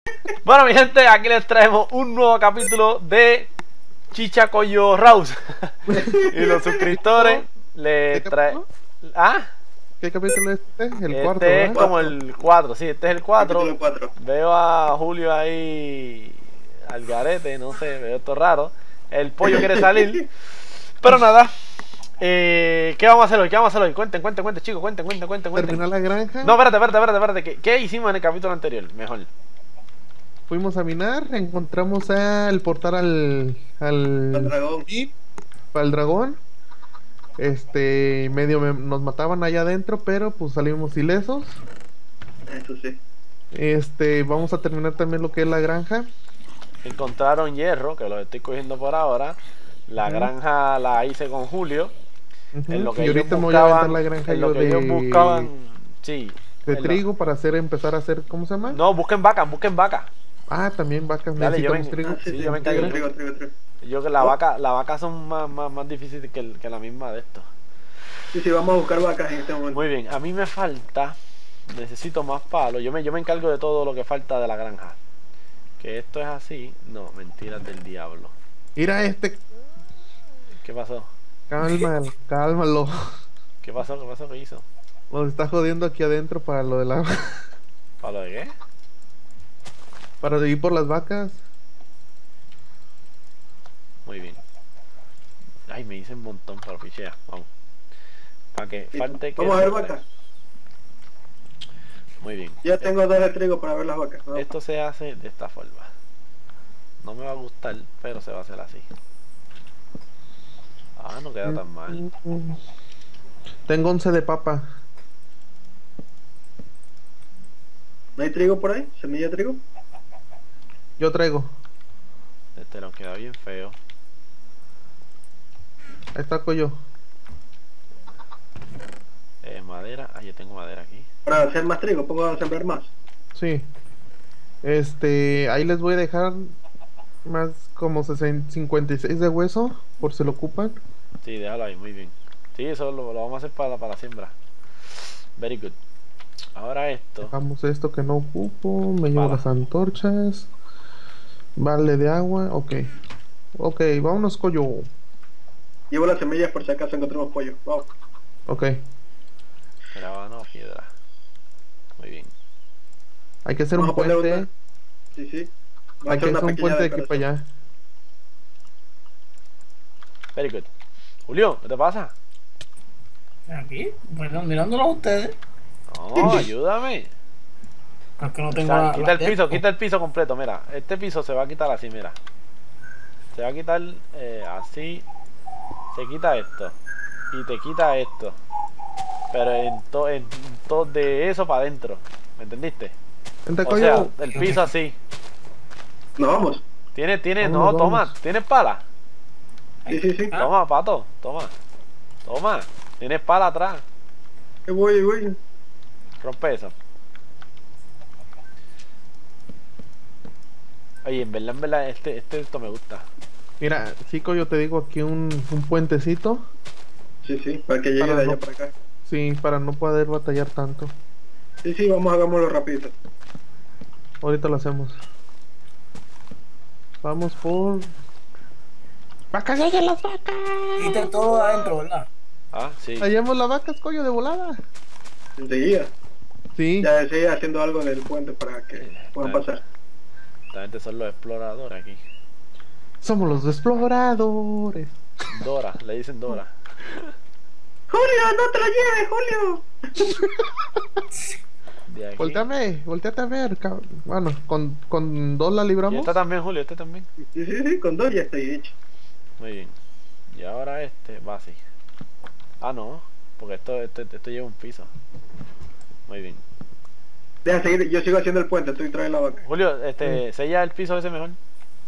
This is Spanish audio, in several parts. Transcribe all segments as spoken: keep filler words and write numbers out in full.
Bueno, mi gente, aquí les traemos un nuevo capítulo de Chicha Coyo Rouse. Y los suscriptores le traen... ¿Ah? ¿Qué capítulo es este? El este cuarto, es ¿verdad? como el cuatro, sí, este es el cuatro. Capítulo cuatro. Veo a Julio ahí al garete, no sé, veo esto raro. El pollo quiere salir. Pero nada. Eh, ¿Qué vamos a hacer hoy? ¿Qué vamos a hacer hoy? Cuenten, cuenten, cuenten, chicos, cuenten, cuenten, cuenten, cuenten. Terminó la granja. No, espérate, espérate, espérate, espérate. ¿Qué, qué hicimos en el capítulo anterior? Mejor. Fuimos a minar, encontramos al portal al... al... Al dragón. Y para el dragón. Este, medio me- nos mataban allá adentro, pero pues salimos ilesos. Eso sí. Este, Vamos a terminar también lo que es la granja. Encontraron hierro, que lo estoy cogiendo por ahora. La Ujú. granja la hice con Julio. Ujú. En lo que Y ellos ahorita me voy a aventar buscaban, la granja en lo yo que de, ellos buscaban, sí. de en lo- trigo para hacer, empezar a hacer, ¿cómo se llama? No, busquen vacas, busquen vacas. Ah, también vacas, Dale, yo necesitamos vengo. trigo. Ah, Sí, sí, sí, yo me trigo, encargo. trigo, trigo, trigo. Yo que la Oh. vaca, las vacas son más, más, más difíciles que, el- que la misma de esto. Sí, sí, vamos a buscar vacas en este momento. Muy bien, a mí me falta, necesito más palos. Yo me, yo me encargo de todo lo que falta de la granja. Que esto es así, no, mentiras del diablo. Mira este, ¿Qué pasó? calma, cálmalo. ¿Qué pasó? ¿Qué pasó? ¿Qué hizo? Nos está jodiendo aquí adentro para lo de la... ¿Palo de qué? para ir por las vacas. Muy bien. Ay, me hice un montón, pero pichea, vamos. Para que Sí, falte que... vamos a ver vacas. Muy bien. Ya tengo dos de trigo para ver las vacas. ¿No? Esto se hace de esta forma. No me va a gustar, pero se va a hacer así. Ah, no queda tan mal. Tengo once de papa. ¿No hay trigo por ahí? ¿Semilla de trigo? Yo traigo. Este nos queda bien feo. Ahí está Coyo. Eh, madera. Ah, yo tengo madera aquí. Para hacer más trigo, pongo a sembrar más. Sí. Este, ahí les voy a dejar más como sesenta cincuenta y seis de hueso, por si lo ocupan. Sí, déjalo ahí, muy bien. Sí, eso lo, lo vamos a hacer para, para la siembra. Very good. Ahora esto. Dejamos esto que no ocupo. Me llevo Pala. las antorchas. Vale de agua. Ok. Ok, vámonos, Coyo. Llevo las semillas por si acaso encontramos pollo. Wow. Ok. Grabano, piedra. Muy bien. Hay que hacer Vamos un a poner puente. una- Sí, sí. Va a Hay que ser una hacer un pequeña puente de aquí para decoración. allá. Very good. Julio, ¿qué te pasa? Aquí, bueno, mirándolo a ustedes, No, ayúdame. porque no O tengo sea, la, quita la el piso, tiempo. quita el piso completo, mira. Este piso se va a quitar así, mira. Se va a quitar eh, así. Se quita esto. Y te quita esto. Pero en todo en to de eso para adentro. ¿Me entendiste? Vente, O sea, Coyo. el piso así. Nos vamos. Tiene, tiene, Vámonos, no, toma. vámonos. ¿Tienes pala? Sí, sí, sí. Ah. Toma, pato, toma. Toma. Tienes pala atrás. Ahí voy, ahí voy. Rompe eso. Oye, en verdad, en verdad, este, este esto me gusta. Mira, sí, Coyo, te digo aquí un, un puentecito. Sí, sí, para que llegue Para de allá no- para acá. Sí, para no poder batallar tanto. Sí, sí, vamos, hagámoslo rapidito. Ahorita lo hacemos. Vamos por... ¡Vacas, lleguen las vacas! Quité todo adentro, ¿verdad? Ah, sí. Hallamos las vacas, Coyo, de volada. Enseguida. Sí. Ya sigue haciendo algo del puente para que puedan Está- pasar. Esta gente son los exploradores aquí. Somos los exploradores. Dora, le dicen Dora. ¡Julio, no te lo lleves, Julio! De aquí. Volteame, volteate a ver, cab- Bueno, con, con dos la Y libramos. este también, Julio, este también. Sí, sí, sí, con dos ya estoy hecho. Muy bien. Y ahora este va así. Ah, no. Porque esto, esto, esto lleva un piso. Muy bien. Deja seguir, yo sigo haciendo el puente, estoy trayendo la vaca. Julio, este, sella el piso ese mejor.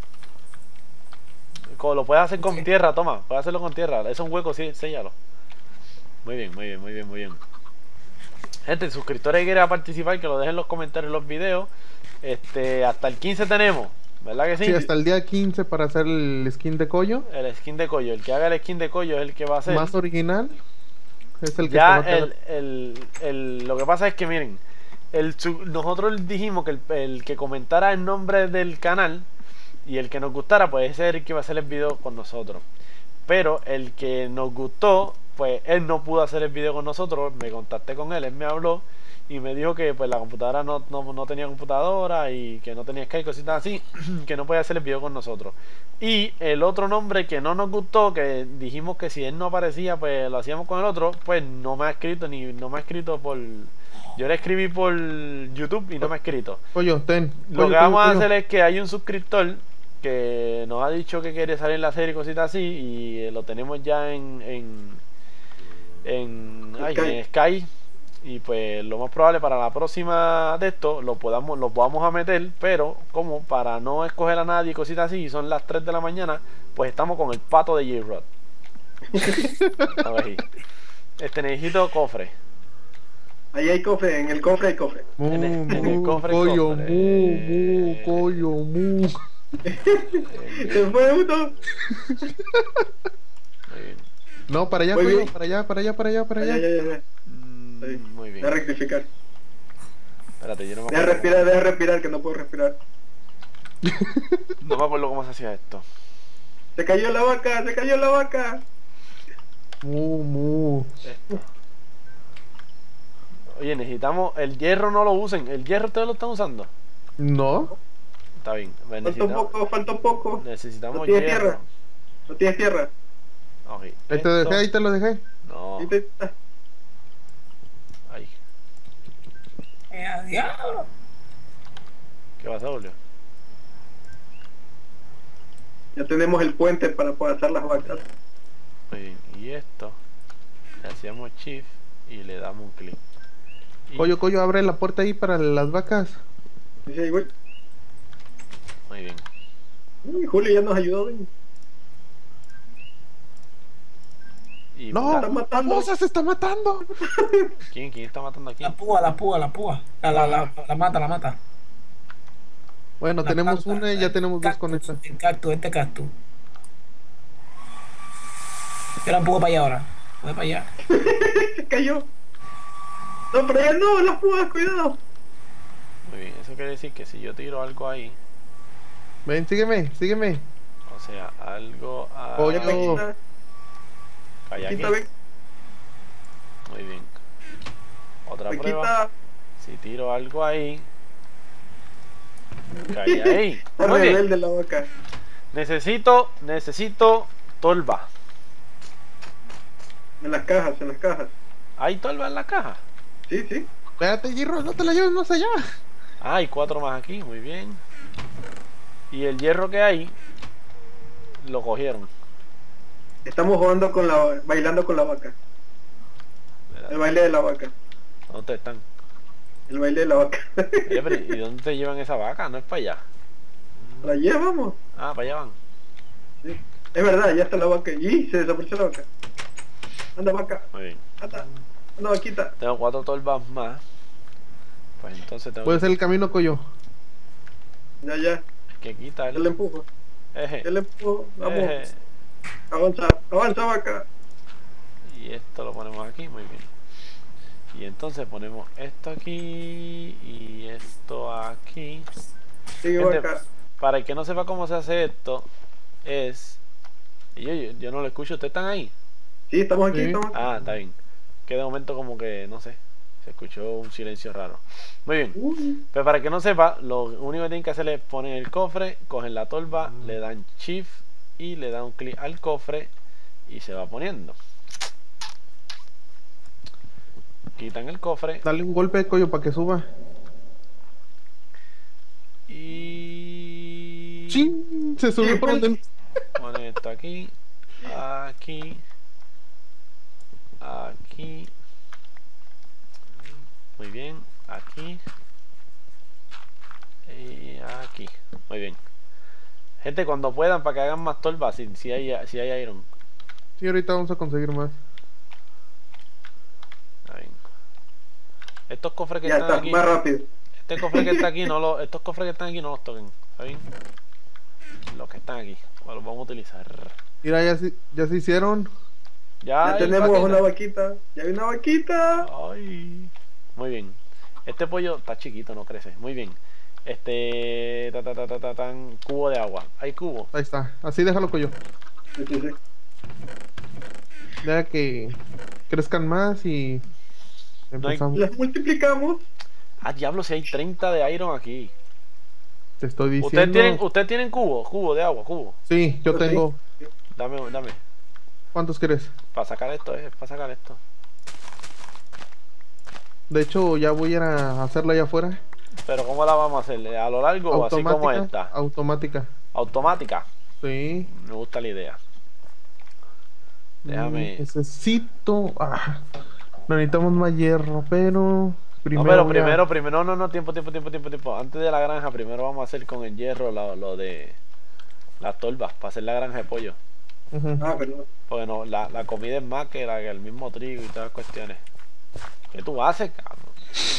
Como lo puedes hacer con Sí. tierra, toma. Puedes hacerlo con tierra. Es un hueco, sí, séllalo. Muy bien, muy bien, muy bien, muy bien. Gente, suscriptores que quieran participar, que lo dejen en los comentarios en los videos. Este, hasta el quince tenemos, ¿verdad que sí? Sí, hasta el día quince para hacer el skin de Coyo. El skin de Coyo. El que haga el skin de Coyo es el que va a hacer. Más original. Es el que se va Ya a quedar. el, el, el, lo que pasa es que miren, el, su- nosotros dijimos que el, el que comentara el nombre del canal y el que nos gustara, pues ese es el que iba a hacer el video con nosotros. Pero el que nos gustó, pues él no pudo hacer el video con nosotros. Me contacté con él, él me habló y me dijo que pues la computadora no, no, no tenía computadora y que no tenía Skype, cositas así, que no podía hacer el video con nosotros. Y el otro nombre que no nos gustó, que dijimos que si él no aparecía, pues lo hacíamos con el otro, pues no me ha escrito, ni no me ha escrito por... Yo le escribí por YouTube y no me ha escrito. Pollo, ten. Lo Pollo, que vamos pollo, a pollo. hacer es que hay un suscriptor que nos ha dicho que quiere salir en la serie y cositas así, y eh, lo tenemos ya en en, en, ay, Sky. en Sky, y pues lo más probable para la próxima de esto lo podamos lo vamos a meter, pero como para no escoger a nadie y cositas así, y son las tres de la mañana, pues estamos con el pato de J-Rod. A ver, este necesito cofre. Ahí hay cofre, en el cofre hay cofre. Mu, en el- en el mu, cofre, pollo, cofre. mu, mu, pollo, mu. Se fue uno. Muy bien. No, para allá, Muy pollo, bien. para allá, para allá, para allá, para Ya, allá. ya, ya, ya. Mm, Sí. muy bien. Deja rectificar. Espérate, yo no me Deja acuerdo respirar, cómo- deja respirar, que no puedo respirar. no me acuerdo cómo se hacía esto. Se cayó la vaca, se cayó la vaca. Mu, mu. Esto. Oye, necesitamos... El hierro no lo usen. ¿El hierro ustedes lo están usando? No. Está bien. Pues Falta un necesitamos, poco, falta un poco. necesitamos No tiene hierro. tierra. No tienes tierra. Ok, Ahí te esto- dejé, ahí te lo dejé. No. Ahí te- está. Ahí. Eh, a diablo. ¿Qué pasa, Julio? Ya tenemos el puente para poder hacer las vacas. Muy bien. Y esto... Le hacíamos shift y le damos un clic. Y- Pollo, pollo, abre la puerta ahí para las vacas. Dice ahí, güey. Muy bien. Uy, Julio ya nos ayudó. ven. Y No, está matando. Moza se está matando. ¿Quién, ¿Quién está matando aquí? La púa, la púa, la púa. La, la, la, la mata, la mata. Bueno, La tenemos planta, una y ya el tenemos dos cactus, con esta. El cactus, este cactus. Yo la empujo para allá ahora. Voy para allá. Se cayó. No, pero ya no, las púas, cuidado. Muy bien. Eso quiere decir que si yo tiro algo ahí... Ven, sígueme, sígueme. O sea, algo... A... Pollo. Ya, Paquita, Calla aquí. Paquita, ven. Muy bien. Otra prueba. Paquita. Si tiro algo ahí... Calla ahí. Está Muy bien. rebelde la vaca. Necesito, necesito tolva. En las cajas, en las cajas. ¿Hay tolva en la caja? Sí, sí. Espérate, Girro, no te la lleves más allá. Ah, hay cuatro más aquí, muy bien. Y el hierro que hay, lo cogieron. Estamos jugando con la, bailando con la vaca. El baile de la vaca. ¿Dónde están? El baile de la vaca. Oye, pero ¿y dónde te llevan esa vaca? No es para allá. La llevamos. Ah, para allá van. Sí. Es verdad, ya está la vaca. Y se desapareció la vaca. Anda vaca. Muy bien. Anda. Anda vaquita. Tengo cuatro tolvas más. Pues entonces tengo Puede ser el camino, Coyo. Ya, ya. que quitar. Yo le empujo. Eje, Yo le empujo. Vamos. eje. Avanza. Avanza vaca. Y esto lo ponemos aquí, muy bien. Y entonces ponemos esto aquí y esto aquí. Sigue Gente, vaca. para el que no sepa cómo se hace esto, es... y Yo, yo, yo no lo escucho, ¿ustedes están ahí? Sí, estamos aquí, Sí. estamos aquí. Ah, está bien. Que de momento como que, no sé, se escuchó un silencio raro. Muy bien. Uy. Pero para el que no sepa, lo único que tienen que hacer es poner el cofre, cogen la tolva, le dan shift y le dan un clic al cofre y se va poniendo. Quitan el cofre Dale un golpe, Coyo, para que suba. y ¡Chin! Se subió por donde... ponen esto aquí, aquí, aquí. Muy bien, aquí y aquí. Muy bien. Gente, cuando puedan, para que hagan más tolvas, si, si hay si hay iron. Sí, ahorita vamos a conseguir más. Está bien. Estos cofres que Ya están está, aquí, más rápido. este cofre que está aquí, no lo, estos cofres que están aquí no los toquen, ¿está bien? Los que están aquí, pues los vamos a utilizar. Mira, ya se, ya se hicieron. Ya, Ya hay tenemos vaquita. una vaquita. Ya hay una vaquita. Ay. Muy bien. Este pollo está chiquito, no crece. Muy bien. Este... Ta, ta, ta, ta, ta, tan, cubo de agua. ¿Hay cubo? Ahí está. Así déjalo con yo. Sí, sí, sí. Deja que crezcan más y No hay... empezamos. Las multiplicamos. Ah, diablo, si hay treinta de iron aquí. Te estoy diciendo. ¿Ustedes tienen, ¿Ustedes tienen cubo? Cubo de agua, cubo. Sí, yo Yo sí. tengo. Dame, dame. ¿Cuántos quieres? Para sacar esto, eh. Para sacar esto. De hecho, ya voy a ir a hacerla allá afuera. Pero ¿cómo la vamos a hacer? ¿A lo largo o así como esta? Automática. Automática. Sí. Me gusta la idea. Déjame... Mm, Necesito... Ah, necesitamos más hierro, pero... Primero no, pero voy a- primero, primero, no, no, no, tiempo, tiempo, tiempo, tiempo, tiempo. Antes de la granja, primero vamos a hacer con el hierro lo, lo de las tolvas, para hacer la granja de pollo. Ujú. Ah, perdón. Porque no, la, la comida es más que, la, que el mismo trigo y todas las cuestiones. ¿Qué tú haces, cabrón?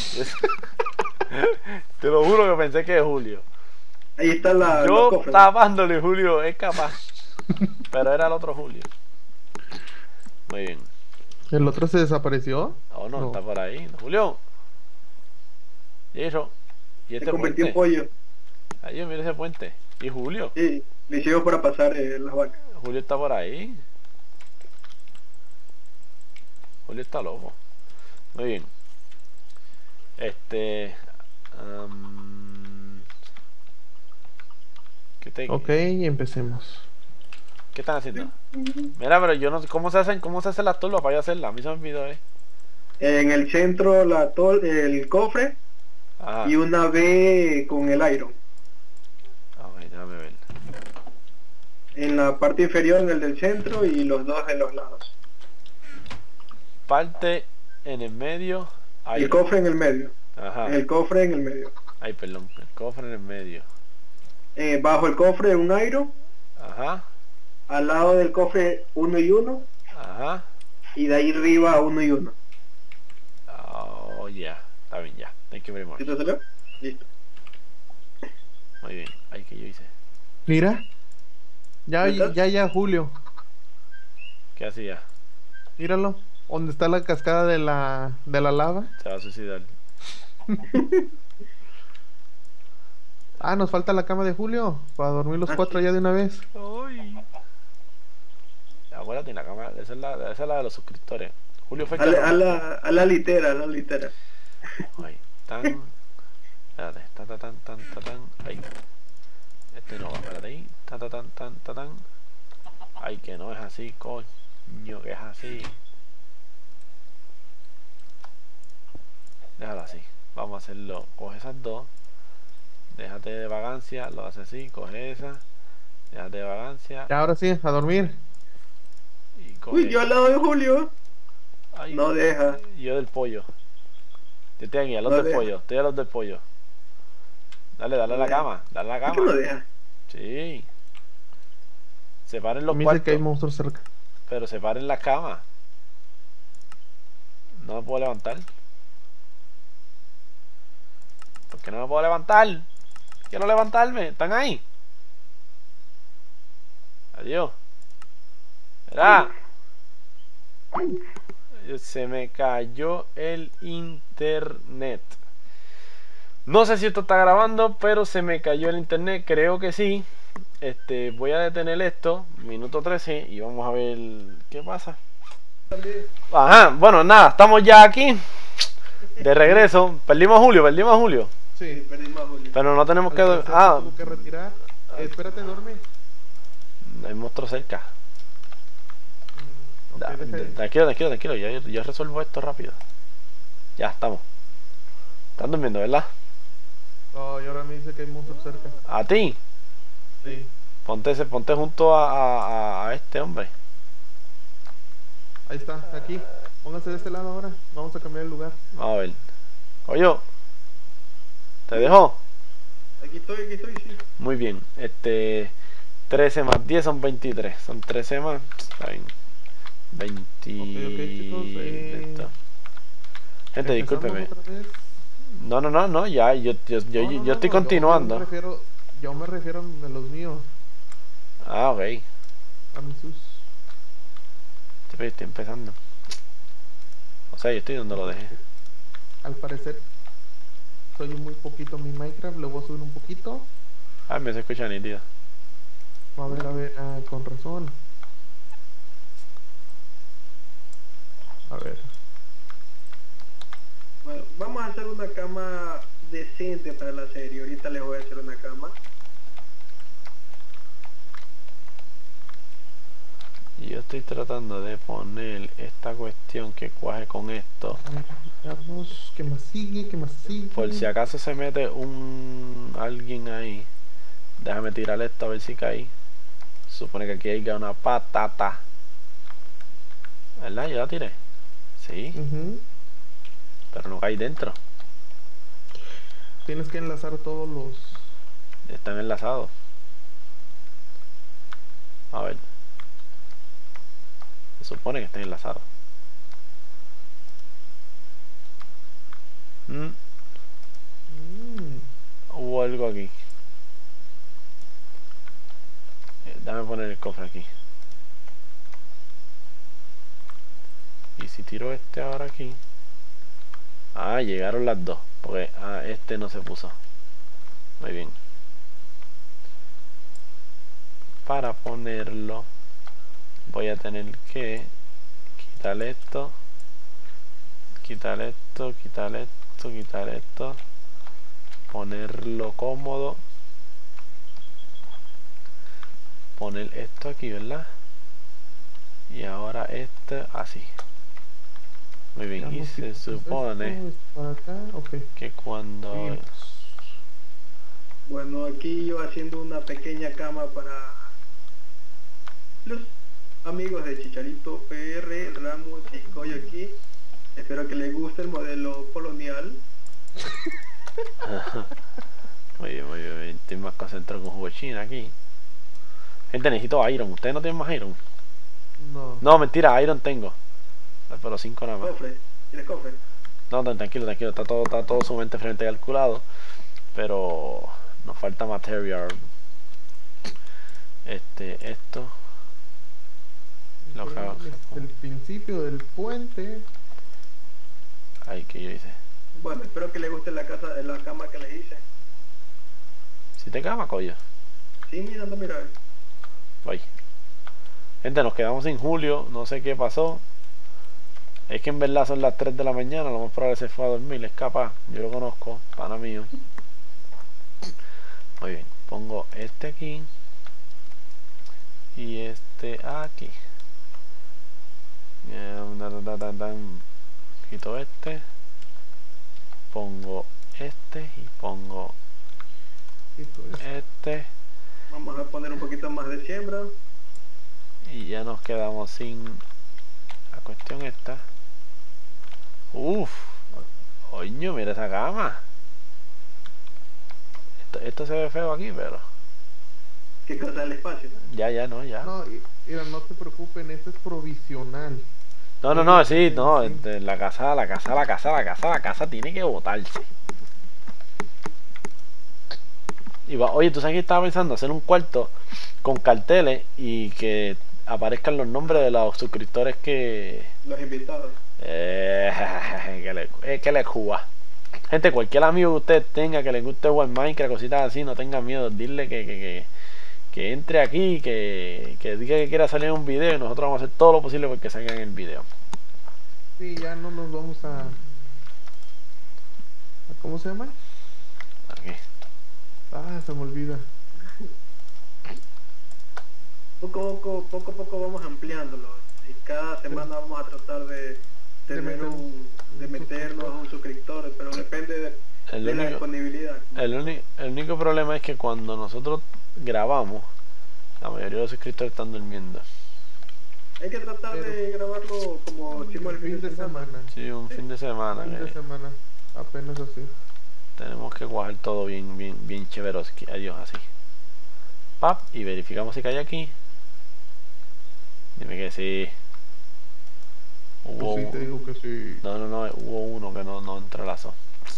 Te lo juro que pensé que es Julio. Ahí está la. los Yo cofres. tapándole, Julio, es capaz. Pero era el otro Julio. Muy bien. ¿El otro se desapareció? Oh, no, No. está por ahí. Julio. Y eso. Y Se este convirtió en puente. pollo. Ahí, mira ese puente. Y Julio. Sí, le hicimos para pasar eh, las vacas. Julio está por ahí. Julio está loco. Muy bien. Este. Um, ¿qué, te, Ok, empecemos. ¿Qué están haciendo? Mira, pero yo no sé cómo se hacen, cómo se hacen las turbas para yo hacerlas. A mí se me olvidó, eh. En el centro la tol el cofre Ajá. y una B con el iron. A ver, déjame ver. En la parte inferior en el del centro y los dos en los lados. Parte en el medio. Y Ahí. el cofre en el medio. Ajá. El cofre en el medio. Ay, perdón. El cofre en el medio. Eh, bajo el cofre un iron. Ajá. Al lado del cofre uno y uno. Ajá. Y de ahí arriba uno y uno. Oh, ya. Está bien, ya. Thank you very much. ¿Sí te salió? Listo. Muy bien. Ay, que yo hice. Mira. Ya, ¿Estás? ya, ya, Julio. ¿Qué hacía? Míralo. ¿Dónde está la cascada de la, de la lava? Se va a suicidar. Ah, nos falta la cama de Julio. Para dormir los Ah, cuatro sí. ya de una vez. Ay. Acuérdate, la cámara, esa es la, esa es la de los suscriptores. Julio fue el A que la, lo- a la, a la litera, a la litera. Ay, tan. Espérate, ta ta tan tan ta tan. Ay. Este no va, espérate ahí. Ta ta tan tan ta tan. Ay, que no es así, coño, que es así. Déjalo así. Vamos a hacerlo. Coge esas dos. Déjate de vagancia, lo haces así, coge esa. Déjate de vagancia. Ya, ahora sí, a dormir. Y coge. Uy, yo al lado de Julio. Ay, No deja. Yo del pollo. Yo estoy aquí, a los No del deja. pollo. Estoy a los del pollo. Dale, dale a la No deja. cama. Dale a la ¿Por qué no cama. deja? Sí. Separen los Me dice que hay cuartos. monstruos cerca. Pero separen las camas. No me puedo levantar. ¿Por qué no me puedo levantar? Quiero levantarme. ¿Están ahí? Adiós. Verá. Se me cayó el internet. No sé si esto está grabando, pero se me cayó el internet. Creo que sí. Este, voy a detener esto, minuto trece, y vamos a ver qué pasa. Ajá, bueno, nada, estamos ya aquí. De regreso. Perdimos a Julio, perdimos a Julio. Sí. Perdimos a Julio. Pero no tenemos Al que... parecer Ah, se tuvo que retirar. Eh, espérate, duerme. hay monstruos cerca. Mm, ok, Da- deja- de- Tranquilo, tranquilo, tranquilo. Yo, yo resuelvo esto rápido. Ya, estamos. Están durmiendo, ¿verdad? Oh, y ahora me dice que hay monstruos cerca. A ti. Sí. Ponte, ese- ponte junto a, a- a- a este hombre. Ahí está, aquí. Póngase de este lado ahora. Vamos a cambiar el lugar. Vamos a ver. Oye, ¿te dejo? Aquí estoy, aquí estoy, sí. Muy bien. Este. trece más diez son veintitrés. Son trece más. Está bien. veinte. Ok, ok, chicos, eh, Esto. Gente, Empezamos discúlpeme. otra vez. No, no, no, no. Ya, yo, yo, yo, No, no, yo no, estoy no, continuando. Yo, me refiero, yo me refiero a los míos. Ah, ok. A mis sus. Estoy, estoy empezando. O sea, yo estoy donde lo dejé. Al parecer. soy muy poquito mi Minecraft, le voy a subir un poquito. Ah, me se escucha nítido. A ver, a ver, ah, con razón. A ver. Bueno, vamos a hacer una cama decente para la serie. Ahorita les voy a hacer una cama. Y yo estoy tratando de poner esta cuestión que cuaje con esto. A ver, Carlos, ¿qué más sigue? ¿Qué más sigue? Por si acaso se mete un alguien ahí. Déjame tirar esto a ver si cae. Supone que aquí hay una patata. ¿Verdad? Yo la tiré. Sí, Ujú. pero no cae dentro. Tienes que enlazar todos los... Están enlazados. A ver. Se supone que están enlazados. Mm, Mm, hubo algo aquí. Eh, Dame poner el cofre aquí. Y si tiro este ahora aquí. Ah, llegaron las dos. Porque ah, este no se puso. Muy bien. Para ponerlo voy a tener que quitar esto, quitar esto, quitar esto, quitar esto, ponerlo cómodo, poner esto aquí, ¿verdad? Y ahora este así. Muy bien, y veamos si se esto es supone esto, es para acá, ok. que cuando... Bien. Bueno, aquí yo haciendo una pequeña cama para los amigos de Chicharito P R, Ramos y Coyo aquí. Espero que les guste el modelo colonial. Muy bien, muy bien, muy bien. Estoy más concentrado con jugo china aquí. Gente, necesito iron. ¿Ustedes no tienen más iron? No. No, mentira, iron tengo. Pero cinco nada más. Cofre, ¿tienes cofre? No, no, tranquilo, tranquilo, está todo, está todo sumamente frente calculado. Pero nos falta material. Este, esto. Lo que hago- Bien, este, el principio del puente. Ay, que yo hice. Bueno, espero que les guste la casa, la cama que les hice. Si te cama, coño. Sí, mira, anda, mira. Bye. Gente, nos quedamos sin Julio. No sé qué pasó. Es que en verdad son las tres de la mañana. Lo más probable se fue a dormir. Es capaz. Yo lo conozco. Pana mío. Muy bien. Pongo este aquí. Y este aquí. Quito este. Pongo este. Y pongo Esto es- este. Vamos a poner un poquito más de siembra. Y ya nos quedamos sin la cuestión esta. Uff. Coño, mira esa cama. Esto, esto se ve feo aquí, pero ¿Qué cosa del espacio? ya, ya, no, ya. No, y- mira, no te preocupen, este es provisional. No, no, no, sí, no. Sí. este, La casa, la casa, la casa, la casa, la casa tiene que botarse. Y va, oye, ¿tú sabes que estaba pensando? Hacer un cuarto con carteles y que aparezcan los nombres de los suscriptores que... Los invitados. Eh, que le, eh, que le juega. Gente, cualquier amigo que usted tenga que le guste jugar Minecraft, cositas así, no tenga miedo. Dile que, que, que, que entre aquí, que, que diga que quiera salir en un video y nosotros vamos a hacer todo lo posible porque salga en el video. Sí, ya no nos vamos a... a- ¿Cómo se llama? Aquí. Ah, se me olvida. Poco a poco, poco a poco vamos ampliándolo. Y cada semana vamos a tratar de tener meter un, un- de un meternos a un suscriptor, pero depende de, El de la único- disponibilidad. El, uni- el único problema es que cuando nosotros grabamos, la mayoría de los suscriptores están durmiendo. Hay que tratar Pero- de grabarlo como hicimos el Fin de semana. Sí, un fin de semana. Fin de que semana. Apenas así. Tenemos que cuajar todo bien, bien, bien chéveroski. Adiós, así. Pap, y verificamos si cae aquí. Dime que sí. Hubo Pues sí, te un- digo que sí. No, no, no, hubo uno que no, no entrelazó.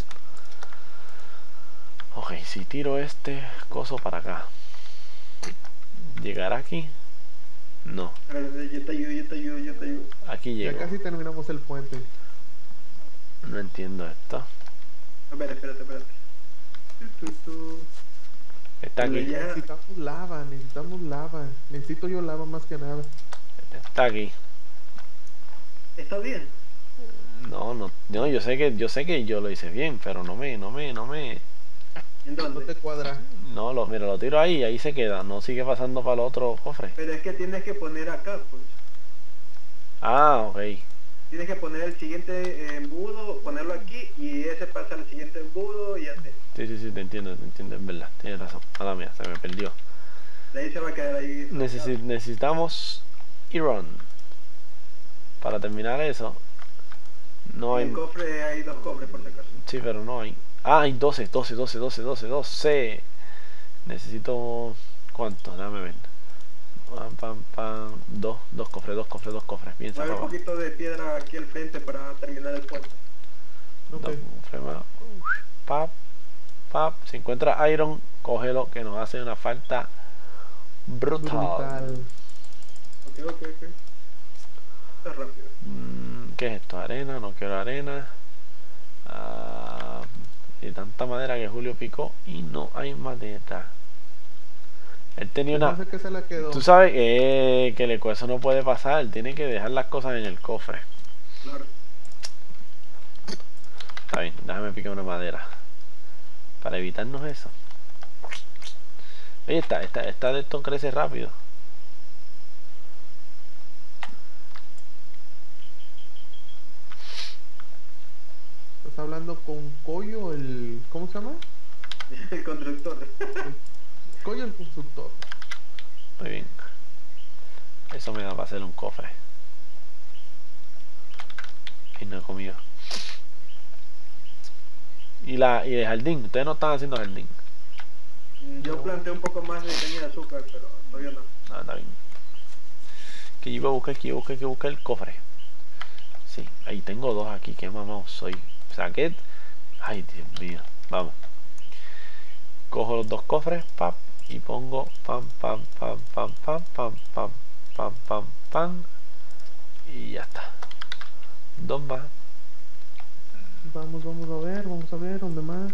Ok, si tiro este coso para acá, ¿llegará aquí? No, Espérate, yo te ayudo, yo te ayudo, yo te ayudo. aquí Ya llegó. casi terminamos el puente. No entiendo esto. A ver, espérate, espérate. Tu, tu, tu. Está aquí. Ya. Necesitamos lava, necesitamos lava. Necesito yo lava más que nada. Está aquí. ¿Está bien? No, no, no, yo sé que, yo sé que yo lo hice bien, pero no me, no me, no me, ¿En No dónde? te cuadra. no, lo, mira, lo tiro ahí y ahí se queda, no sigue pasando para el otro cofre. Pero es que tienes que poner acá, pues. Ah, ok. Tienes que poner el siguiente eh, embudo, ponerlo aquí y ese pasa al siguiente embudo y así. Sí, sí, sí, te entiendo, te entiendo, es verdad, tienes razón. Mala mía, se me perdió. De ahí se va a quedar ahí. Necesi- necesitamos iron. Para terminar eso, no En hay, el cofre hay dos cofres por si acaso. sí, pero no hay. Ah, hay doce, doce, doce, doce, doce, doce. Necesito, ¿cuántos? Déjame ver. Pam, pam, pam. Dos, dos cofres, dos cofres, dos cofres. Bien Mueve un zafado. poquito de piedra aquí al frente para terminar el puente. Ok. Dos cofres más. Pap, pap. Si encuentra iron, cógelo, que nos hace una falta brutal. Brutal. Ok, ok, ok. Está rápido. Mm, ¿Qué es esto? Arena, no quiero arena. Ah, y tanta madera que Julio picó y no hay madera. Él tenía No una... sé qué se la quedó. Tú sabes que, que le- eso no puede pasar. Él tiene que dejar las cosas en el cofre. Claro. Está bien, déjame picar una madera. Para evitarnos eso. Oye, esta, esta, esta de esto crece rápido. Estás hablando con Coyo, el... ¿Cómo se llama? El constructor. Coyo, el constructor. Muy bien. Eso me da para hacer un cofre. Y no he comido. Y la y el jardín. Ustedes no están haciendo jardín. Yo planté un poco más de caña de azúcar, pero todavía no. Ah, está bien. Que yo iba a buscar, que yo busqué, que buscar el cofre. Sí, ahí tengo dos aquí. Qué mamado soy. Saqué. Ay, Dios mío. Vamos. Cojo los dos cofres, pap, y pongo pam, pam, pam, pam, pam, pam, pam, pam, pam, pam. Y ya está. Dos más. Vamos, vamos a ver, vamos a ver, ¿dónde más?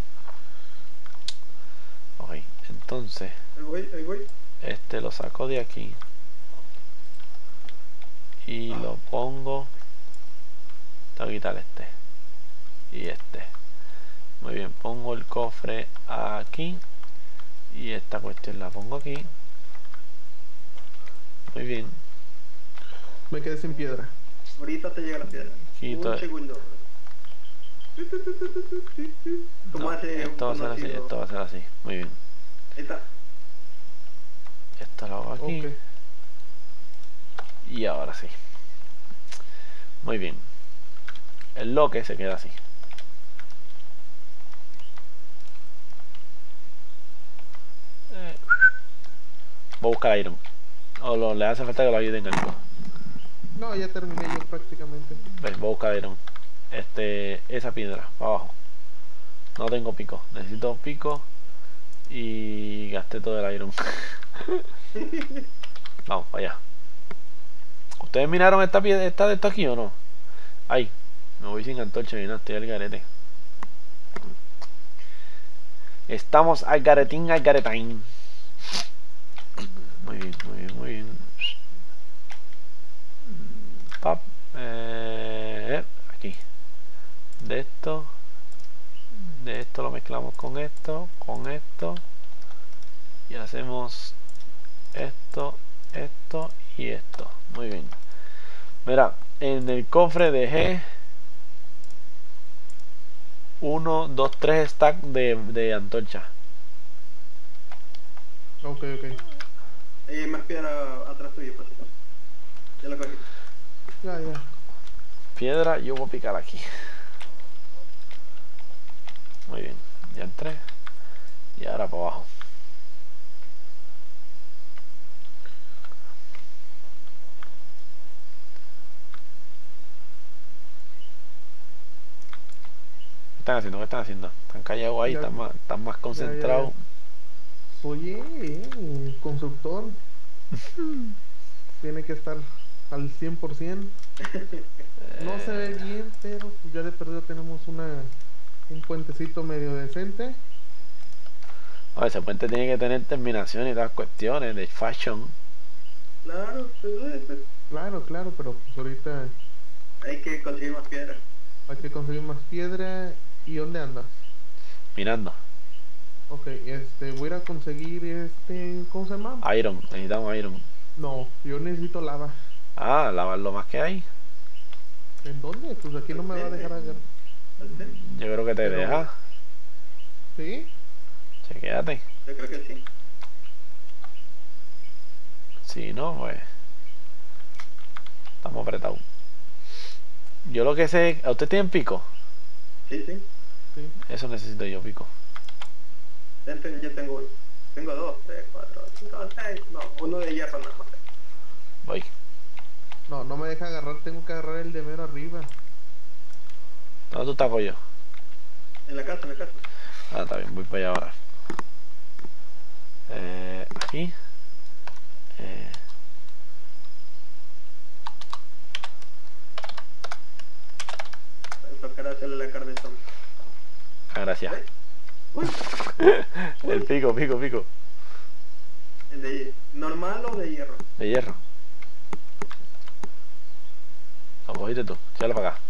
Ok, entonces, Ahí voy, ahí voy. este lo saco de aquí. Y lo pongo. Tengo que quitar este. Y este. Muy bien, pongo el cofre aquí. Y esta cuestión la pongo aquí. Muy bien. Me quedé sin piedra. Ahorita te llega la piedra. Quito- Un segundo. ¿Cómo No, hace un esto va a ser así, conocido? esto va a ser así. Muy bien. Ahí está. Esto lo hago aquí. Ok. Y ahora sí. Muy bien. El bloque se queda así. Eh, Voy a buscar iron. O lo, le hace falta que lo ayuden algo. No, ya terminé yo prácticamente. Ves, voy a buscar iron. Este, esa piedra, para abajo. No tengo pico. Necesito pico. Y gasté todo el iron. Vamos, para allá. ¿Ustedes miraron esta piedra, esta de esto aquí o no? Ay, me voy sin antorcha ni nada, estoy al garete. Estamos al garetín, al garetín. Muy bien, muy bien, muy bien. Pap, eh, aquí. De esto. De esto lo mezclamos con esto, con esto. Y hacemos esto, esto y esto. Muy bien. Mira, en el cofre dejé uno, dos, tres stacks de, de antorcha. Ok, ok. Hay más piedra atrás tuyo, por si acaso. Ya la cogí. Ya, ya. Piedra, yo voy a picar aquí. Muy bien, ya entré. Y ahora para abajo. ¿Qué están haciendo? ¿Qué están haciendo? Están callados ahí, Ya. están más, están más concentrados. Oye, eh, el constructor tiene que estar al cien por ciento. No se ve bien, pero pues ya de perdido tenemos una un puentecito medio decente. O ese puente tiene que tener terminación y todas las cuestiones de fashion. Claro, pues, eh, pues, Claro, claro, pero pues ahorita hay que conseguir más piedra. hay que conseguir más piedra. ¿Y dónde andas? Mirando. Ok, este, voy a ir a conseguir este, ¿cómo se llama? Iron, necesitamos iron. No, yo necesito lava. Ah, lavar lo más que hay. ¿En dónde? Pues aquí no me va a dejar agarrar. Yo creo que te Pero- deja. ¿Sí? Chequéate. Yo creo que sí. Si no, pues. Estamos apretados. Yo lo que sé. ¿A usted tiene pico? Sí, sí. Sí. Eso necesito yo, pico. Dentro yo tengo uno. Tengo dos, tres, cuatro, cinco, seis. No, uno de hierro nada más. Voy. No, no me deja agarrar, tengo que agarrar el de mero arriba. ¿Dónde tú estás, pollo? En la casa, en la casa. Ah, está bien, voy para allá ahora. Eh, aquí. Eh, Tocará hacerle la carne zombie. ah, gracias. ¿Eh? Uy, El pico, pico, pico. ¿el de normal o de hierro? De hierro. Lo cogiste tú. Tíralo para acá.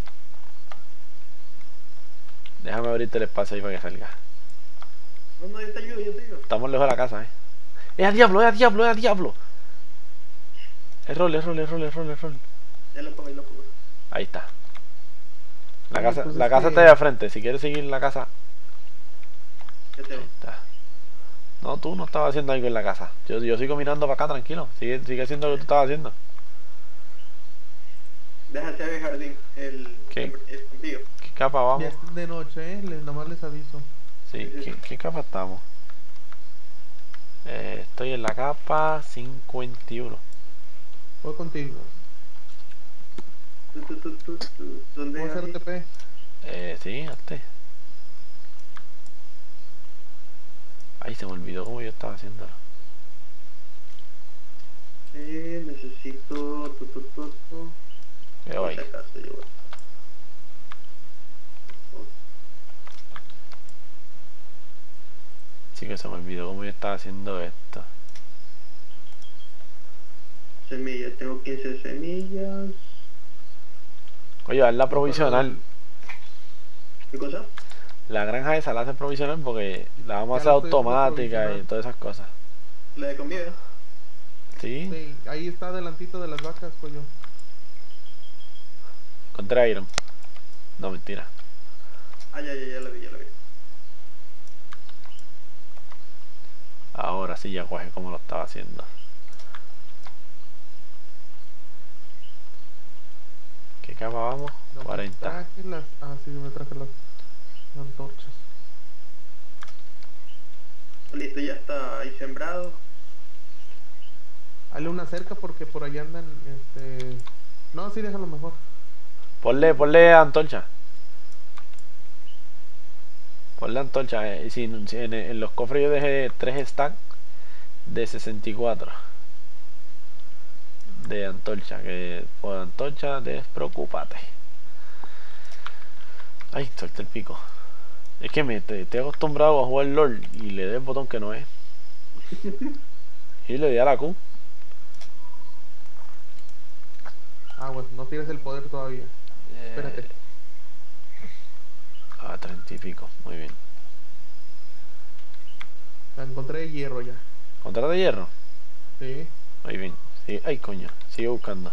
Déjame abrirte el espacio ahí para que salga. No, no, yo te ayudo, yo te ayudo. Estamos lejos de la casa, eh. ¡Es a diablo, es a diablo, es a diablo! Es rol, es rol, es rol, es rol, es rol. Ya lo pongo, ya lo pongo. Ahí está. La Oye, casa, pues la es casa que- está ahí al frente. Si quieres seguir en la casa, Ya te ahí veo. está. No, tú no estabas haciendo algo en la casa. Yo, yo sigo mirando para acá, tranquilo. Sigue, sigue haciendo lo que tú estabas haciendo. Déjate el jardín, el, ¿Qué? el, el envío. ¿Qué capa vamos? Ya es de noche, ¿eh? Les, nomás les aviso. Sí, ¿qué, qué capa estamos? Eh, estoy en la capa cincuenta y uno. Voy contigo. Tu, tu, tu, tu, tu. ¿Dónde Voy a hacer hay? T P. Eh, sí, hazte. Ay, se me olvidó cómo yo estaba haciéndolo. Eh, necesito tu, tu, tu, tu. Veo Por ahí. si acaso, yo voy. Sí que se me olvidó cómo yo estaba haciendo esto. Semillas, tengo quince semillas. Oye, haz la provisional. ¿Qué cosa? La granja esa la hace provisional porque la vamos a Ya hacer la estoy haciendo automática y provisional. todas esas cosas. La de comida. ¿Sí? Sí, ahí está adelantito de las vacas, pollo. Encontré Iron. No, mentira. Ah, ya, ya, ya la vi, ya la vi. Ahora sí ya coge como lo estaba haciendo. ¿Qué capa vamos? No, me cuarenta. traje las... Ah, sí, me traje las antorchas. Listo, ya está ahí sembrado. Hazle una cerca porque por allá andan, este... No, sí, déjalo mejor. Ponle, ponle antorcha. Ponle antorcha. Eh, si, si en, en los cofres yo dejé tres stacks de sesenta y cuatro. De antorcha. Que por antorcha despreocúpate. Ay, suelta el pico. Es que me te- estoy acostumbrado a jugar LOL y le doy el botón que no es. Y le di a la Q. Ah, bueno, no tienes el poder todavía. Espérate. Eh, a treinta y pico. Muy bien. La encontré de hierro ya. ¿Contrato de hierro? Sí. Muy bien. Sí. Ay, coño. Sigue buscando.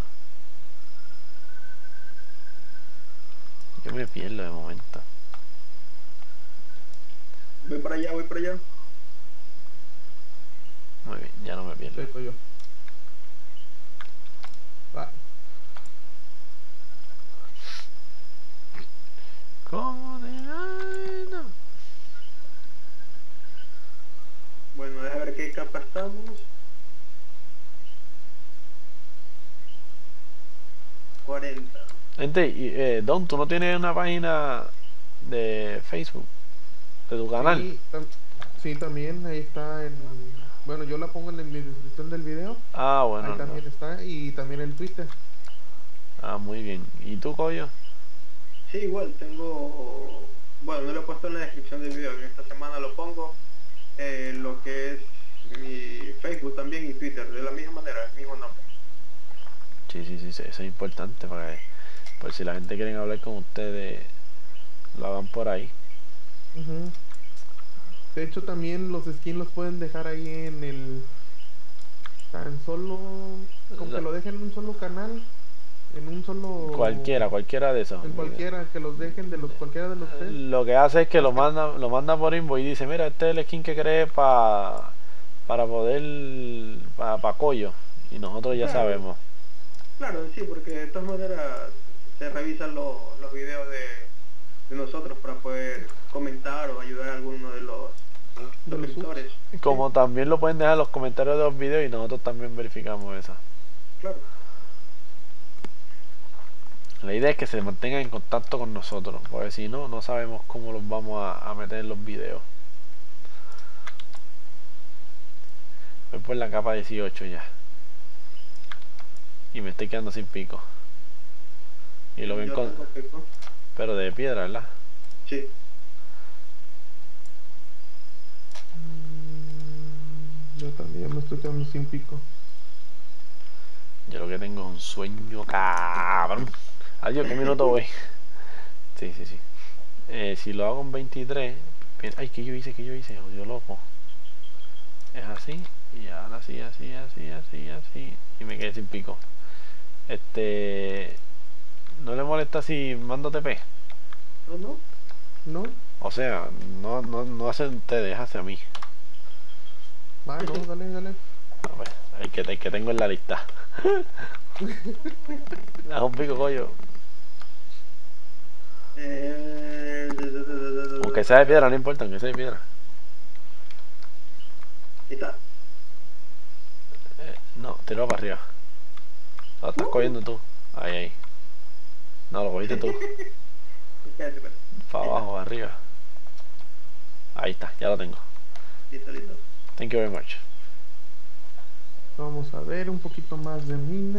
Yo me pierdo de momento. Voy para allá, voy para allá. Muy bien, ya no me pierdo. Soy pollo. Va. Como de nada. Bueno, deja ver qué capa estamos. cuarenta. Gente, y, eh, Don, ¿tú no tienes una página de Facebook? ¿De tu canal? Sí, tam- sí, también ahí está en... Bueno, yo la pongo en la descripción del video. Ah, bueno. Ahí no. también está. Y también el Twitter. Ah, muy bien. ¿Y tú, Coyo? Sí, igual, tengo bueno, no lo he puesto en la descripción del video, en esta semana lo pongo, eh, lo que es mi Facebook también y Twitter, de la misma manera, el mismo nombre. Sí, sí, sí, sí, eso es importante para que, por si la gente quiere hablar con ustedes, lo hagan por ahí. Ujú. De hecho, también los skins los pueden dejar ahí en el... Tan solo... Como que lo dejen en un solo canal. En un solo... Cualquiera, cualquiera de esos. En cualquiera, que los dejen de los cualquiera de los tres. Lo que hace es que lo manda, lo manda por inbox y dice, mira, este es el skin que creé pa, para poder, para pa Coyo. Y nosotros ya Claro. sabemos. Claro, sí, porque de todas maneras se revisan los, los videos de, de nosotros para poder comentar o ayudar a alguno de los De los suscriptores. Como también lo pueden dejar en los comentarios de los videos y nosotros también verificamos eso. Claro. La idea es que se mantengan en contacto con nosotros, porque si no, no sabemos cómo los vamos a, a meter en los videos. Voy por la capa dieciocho ya. Y me estoy quedando sin pico. Y lo ven Yo con... tengo pico. Pero de piedra, ¿verdad? Sí. Mm, Yo también me estoy quedando sin pico. Yo lo que tengo es un sueño cabrón. Adiós, ¿qué minuto voy? Sí, sí, sí. Eh, si lo hago en veintitrés... Ay, ¿qué yo hice? ¿Qué yo hice? Jodido loco. Es así. Y ahora así, así, así, así, así. Y me quedé sin pico. Este... ¿No le molesta si mando T P? ¿No, no? ¿No? O sea, no, no, no hacen ustedes, hacia mí. Va, no, dale, dale. A ver, el que, el que tengo en la lista. Haz un pico, coño. Eh, Aunque sea de piedra, no importa, aunque sea de piedra. Ahí está. Eh, no, tiro para arriba. Lo estás cogiendo tú. Ahí, ahí. No, lo cogiste tú. Espérate, espérate. Para abajo, para arriba. Ahí está, ya lo tengo. Listo, listo. Thank you very much. Vamos a ver un poquito más de mina.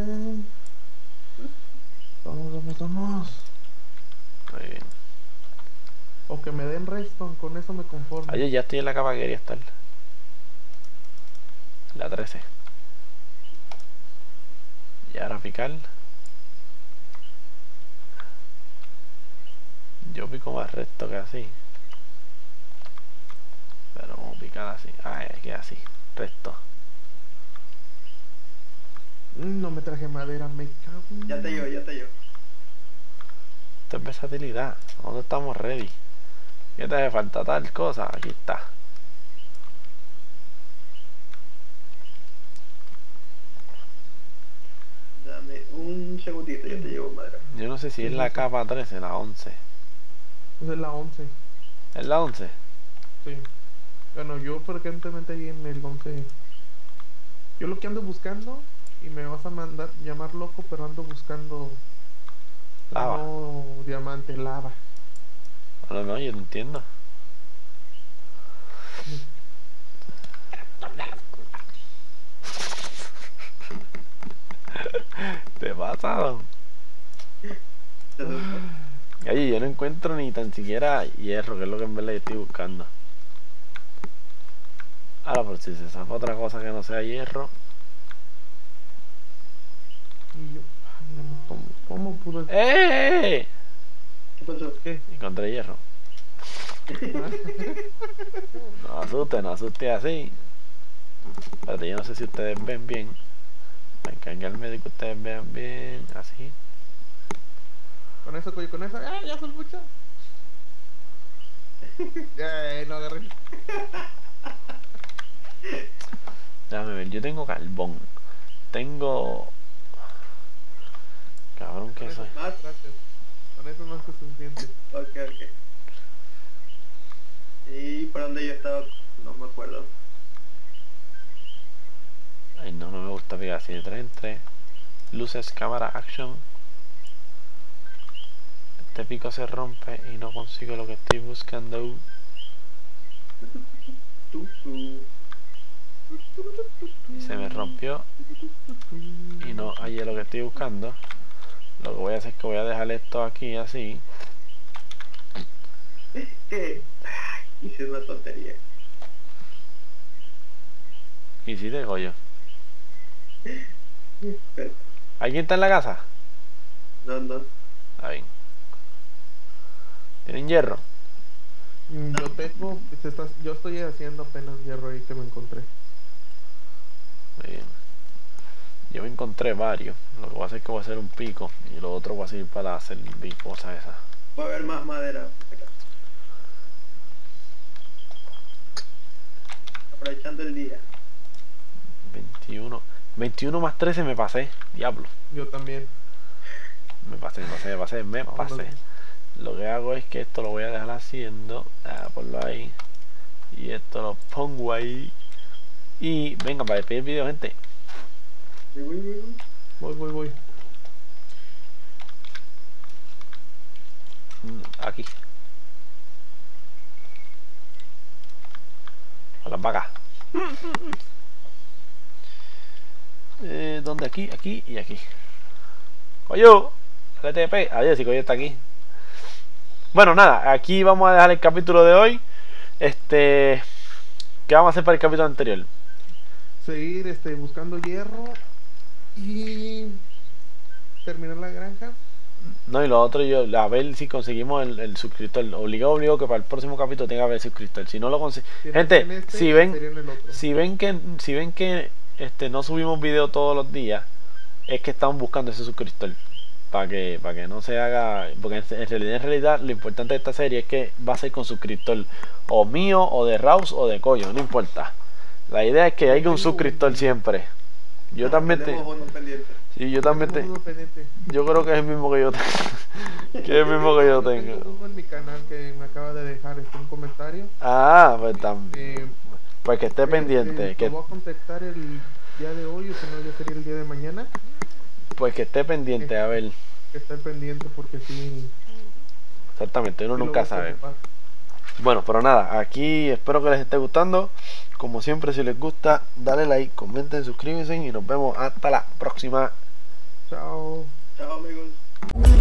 Vamos, vamos, vamos. Muy bien. O que me den redstone, con eso me conformo. Oye, ya estoy en la capa que quería estar. La trece. Y ahora picar. Yo pico más recto que así. Pero vamos a picar así. Ah, es que así. Recto. Mm, No me traje madera, me cago en- Ya te llevo, ya te llevo. Esto es versatilidad. Nosotros estamos ready. ¿Qué te hace falta tal cosa? Aquí está. Dame un segundito, ya te llevo madera. Yo no sé si es la capa trece, la once. Esa es la once. ¿Es la once? Sí. Bueno, yo frecuentemente ahí en el once. Yo lo que ando buscando, y me vas a mandar llamar loco, pero ando buscando Lava. no diamante, lava. No, no, yo no entiendo. ¿Te pasa? ¿Te asustó? Oye, yo no encuentro ni tan siquiera hierro, que es lo que en verdad estoy buscando. Ahora, por si se zafa otra cosa que no sea hierro. Y yo, ay, no, ¿cómo, cómo pude? ¡Eh! ¿Qué pasó? ¿Qué? Encontré hierro. No asuste, no asuste así. Espérate, yo no sé si ustedes ven bien. Para encargarme de que ustedes vean bien. Así. Con eso, coño, con eso. ¡Ah, ya son muchos! Ya, no agarré. Déjame ver, yo tengo carbón. Tengo... Cabrón, Con ¿qué eso, soy? Más. gracias. Con eso no es suficiente. Ok, ok. ¿Y por dónde yo estaba? No me acuerdo. Ay, no, no me gusta pegar así de tres en tres. Luces, cámara, action. Este pico se rompe y no consigo lo que estoy buscando. Tú, tú. Y se me rompió y no hallé lo que estoy buscando. Lo que voy a hacer es que voy a dejar esto aquí así. que ay, hice una tontería. Y si te Goyo. Pero, ¿Alguien está en la casa? no, no. Está bien. ¿Tienen hierro? Mm, Yo tengo, se está- yo estoy haciendo apenas hierro ahí que me encontré. Muy bien. Yo me encontré varios. Lo que voy a hacer es que voy a hacer un pico. Y lo otro voy a seguir para hacer cosas esas. Va a haber más madera. Aprovechando el día. veintiuno. veintiuno más trece me pasé. Diablo. Yo también. Me pasé, me pasé, me pasé, me Vámonos. pasé. Lo que hago es que esto lo voy a dejar haciendo. Ah, ponlo ahí. Y esto lo pongo ahí. Y venga, para despedir el video, gente. Uy, uy, uy. Voy, voy, voy. Mm, Aquí. Con las vacas. Eh, ¿Dónde? Aquí, aquí y aquí. Coyo, L T P. Adiós, si Coyo está aquí. Bueno, nada, aquí vamos a dejar el capítulo de hoy. Este. ¿Qué vamos a hacer para el capítulo anterior? Seguir este, buscando hierro y terminar la granja. No, y lo otro, yo, a ver si conseguimos el, el suscriptor. Obligado, obligado que para el próximo capítulo tenga que haber suscriptor. Si no lo conseguimos. Si no Gente, en este, si ven, sería en el otro. si ven que, si ven que este, no subimos video todos los días, es que estamos buscando ese suscriptor. Para que, para que no se haga. Porque en, en realidad, en realidad, lo importante de esta serie es que va a ser con suscriptor. O mío, o de Raus, o de Coyo, no importa. La idea es que haya un suscriptor siempre. Yo también te. Tenemos uno pendiente. Sí, yo también te. Tengo uno pendiente. Yo creo que es el mismo que yo tengo. Que es el mismo que yo tengo. Tengo uno en mi canal que me acaba de dejar este, un comentario. Ah, pues también. Eh, Pues que esté este, pendiente. Lo Que, voy a contactar el día de hoy, o si no, ya sería el día de mañana. pues que esté pendiente, a ver. Que estar pendiente porque sí. Exactamente, uno sí lo nunca voy a sabe. preocupar. Bueno, pero nada, aquí espero que les esté gustando. Como siempre, si les gusta, dale like, comenten, suscríbanse y nos vemos hasta la próxima. Chao. Chao, amigos.